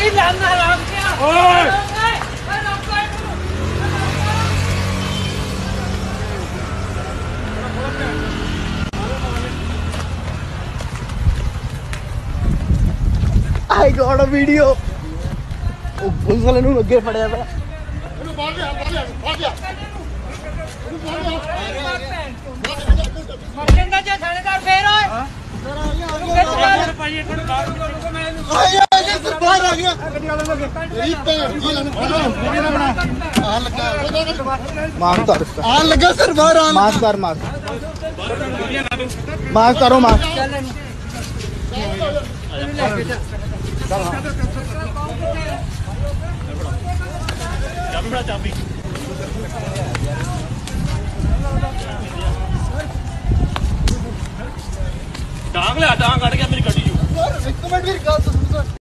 I got a video. Police वाले ने अगे फड़िया था। मास्क करो मास्क। चाबी टांग ले, टांग कट गया मेरी गड्डी।